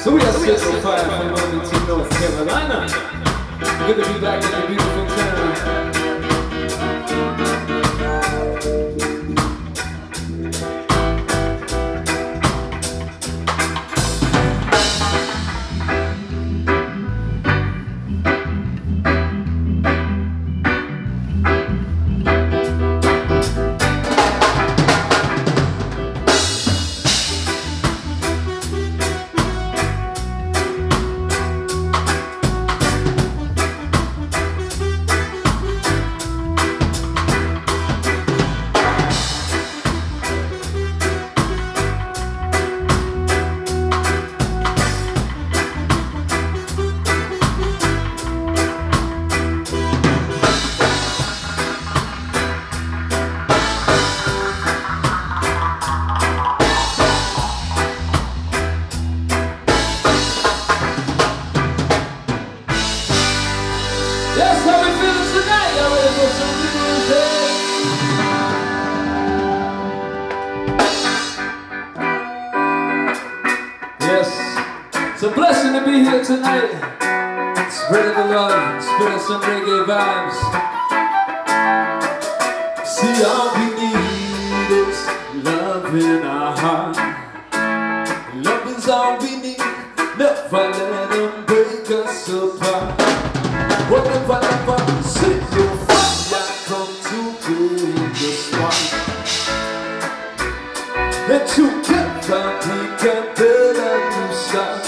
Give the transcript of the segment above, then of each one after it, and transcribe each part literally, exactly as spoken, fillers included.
So we are Signal Fire from Wilmington, North Carolina. Good to be back in the beautiful town. It's a blessing to be here tonight, spreading the love, spreading some reggae vibes. See, all we need is love in our heart. Love is all we need, never let them break us apart. Whatever, never see your fire come to bring the spark. And together we can build a new start.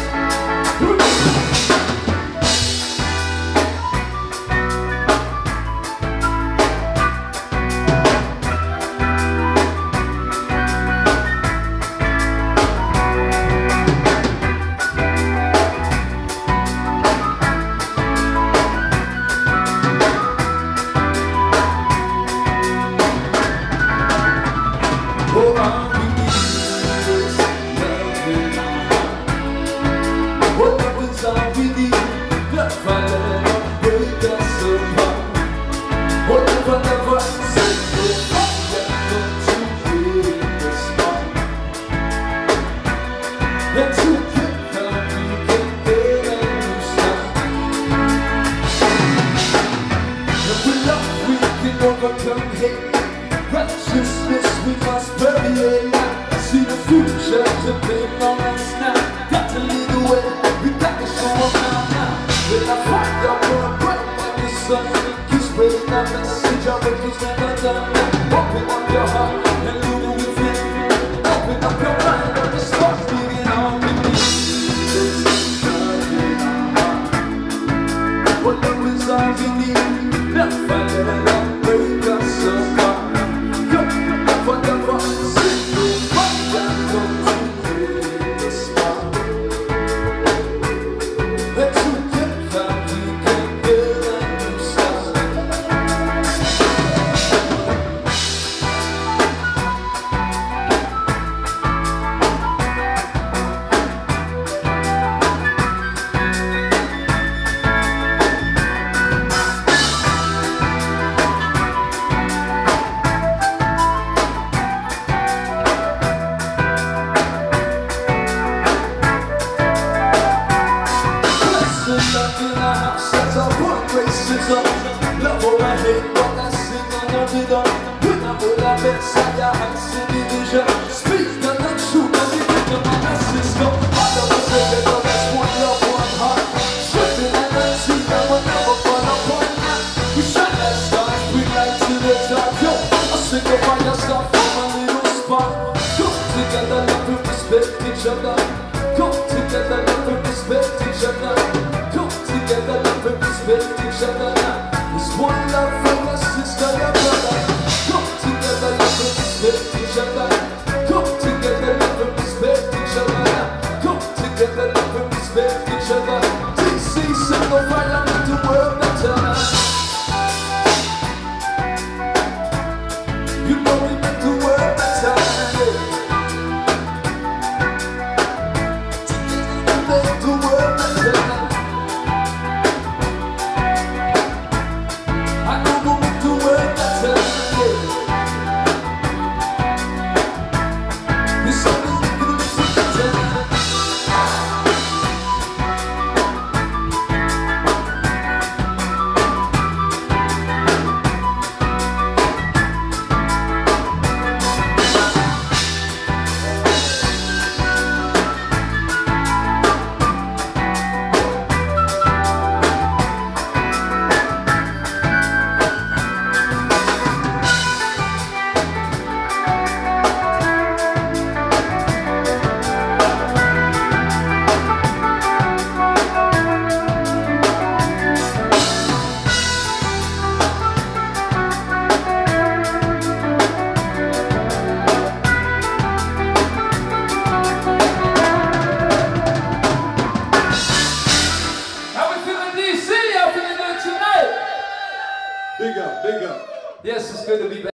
Overcome hate, righteousness we must bury it. See the future depend on us now. Got to lead the way, we got to show them now, now. When I find y'all gonna break like the sun, keep spreading our message, our records never done. Open up your heart and look within. Open up your mind and start digging on with me. There's love in our heart. What love is all we need, never let it up. Love all I hate, what I sing on every dawn. When I'm all I bet, side I have seen the vision. Speak the truth, and we get the message go. All of us together, that's one love, one heart. Swiftly and mercy, that will never fall apart. We shine like stars, bring light to the top. Yo, I'll sing about yourself from a little spot. Come together, love and respect each other. Come together, love and respect each other. Come together, love and respect each other. It's one love from a sister and brother. Come together, love and respect each other. Come together, love and respect each other. Come together, love and respect each other. T C Signal Fire, make the world better. You know we make the world better. Together we make the world better. I know we'll make the world better. Big up, big up. Yes, it's good to be back.